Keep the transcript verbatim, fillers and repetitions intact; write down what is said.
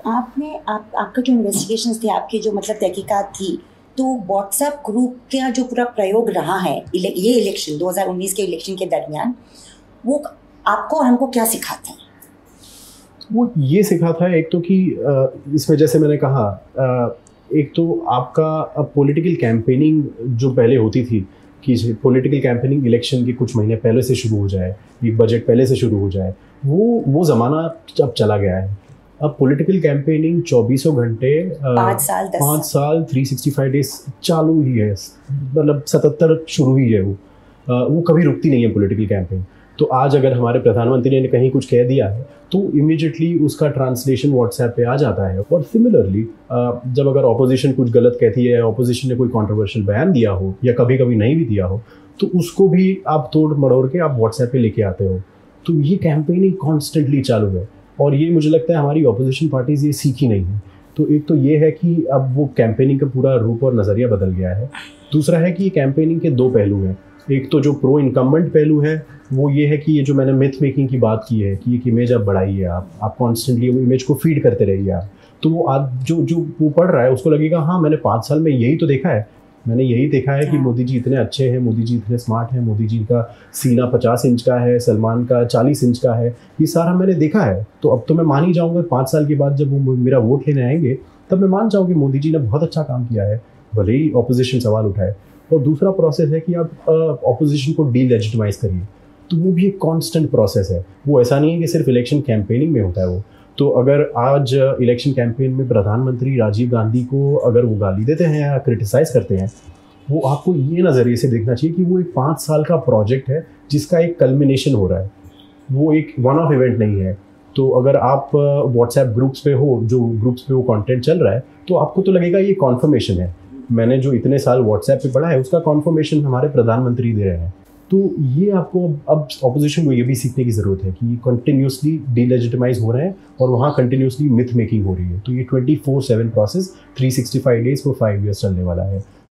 आपने आप आपका जो इन्वेस्टिगेशंस थे, आपकी जो मतलब तहकीकात थी, तो व्हाट्सएप ग्रुप का जो पूरा प्रयोग रहा है इले, ये इलेक्शन दो हज़ार उन्नीस के इलेक्शन के दरमियान, वो आपको और हमको क्या सिखाता है? वो ये सिखाता है एक तो कि इसमें जैसे मैंने कहा, एक तो आपका पॉलिटिकल कैंपेनिंग जो पहले होती थी कि पॉलिटिकल कैंपेनिंग इलेक्शन के कुछ महीने पहले से शुरू हो जाए, एक बजट पहले से शुरू हो जाए, वो वो ज़माना अब चला गया है। अब पॉलिटिकल कैंपेनिंग चौबीसों घंटे पाँच साल दस पाँच साल थ्री सिक्सटी फाइव डेज चालू ही है, मतलब सतहत्तर शुरू ही है, वो वो कभी रुकती नहीं है पॉलिटिकल कैंपेन। तो आज अगर हमारे प्रधानमंत्री ने कहीं कुछ कह दिया है तो इमीडिएटली उसका ट्रांसलेशन व्हाट्सएप पे आ जाता है। और सिमिलरली जब अगर ऑपोजिशन कुछ गलत कहती है, ऑपोजिशन ने कोई कंट्रोवर्शियल बयान दिया हो या कभी कभी नहीं भी दिया हो, तो उसको भी आप तोड़ मड़ोड़ के आप व्हाट्सएप पे लेके आते हो। तो ये कैंपेनिंग कॉन्स्टेंटली चालू है और ये मुझे लगता है हमारी ऑपोजिशन पार्टीज ये सीखी नहीं है। तो एक तो ये है कि अब वो कैंपेनिंग का पूरा रूप और नज़रिया बदल गया है। दूसरा है कि ये कैंपेनिंग के दो पहलू हैं। एक तो जो प्रो इनकम्बेंट पहलू है वो ये है कि ये जो मैंने मिथ मेकिंग की बात की है कि एक इमेज आप बढ़ाइए, आप आप कॉन्स्टेंटली वो इमेज को फीड करते रहिए आप, तो वो आज जो जो वो पढ़ रहा है उसको लगेगा हाँ मैंने पाँच साल में यही तो देखा है, मैंने यही देखा है कि मोदी जी इतने अच्छे हैं, मोदी जी इतने स्मार्ट हैं, मोदी जी का सीना पचास इंच का है, सलमान का चालीस इंच का है, ये सारा मैंने देखा है। तो अब तो मैं मान ही जाऊँगा पाँच साल के बाद जब वो मेरा वोट लेने आएंगे तब मैं मान जाऊँ कि मोदी जी ने बहुत अच्छा काम किया है, भले ही ऑपोजिशन सवाल उठाए। और दूसरा प्रोसेस है कि आप ऑपोजिशन को डीलेजिटिमाइज करिए, तो वो भी एक कांस्टेंट प्रोसेस है। वो ऐसा नहीं है कि सिर्फ इलेक्शन कैंपेनिंग में होता है वो। तो अगर आज इलेक्शन कैंपेन में प्रधानमंत्री राजीव गांधी को अगर वो गाली देते हैं या क्रिटिसाइज़ करते हैं, वो आपको ये नज़रिए से देखना चाहिए कि वो एक पाँच साल का प्रोजेक्ट है जिसका एक कल्मिनेशन हो रहा है, वो एक वन ऑफ इवेंट नहीं है। तो अगर आप व्हाट्सएप ग्रुप्स पे हो, जो ग्रुप्स पे वो कंटेंट चल रहा है, तो आपको तो लगेगा ये कॉन्फर्मेशन है, मैंने जो इतने साल व्हाट्सएप पे पढ़ा है उसका कॉन्फर्मेशन हमारे प्रधानमंत्री दे रहे हैं। तो ये आपको अब ऑपोजिशन को ये भी सीखने की ज़रूरत है कि कंटिन्यूसली डीलेजिटिमाइज हो रहे हैं और वहाँ कंटिन्यूसली मिथ मेकिंग हो रही है। तो ये twenty four seven process three sixty five days for five years चलने वाला है।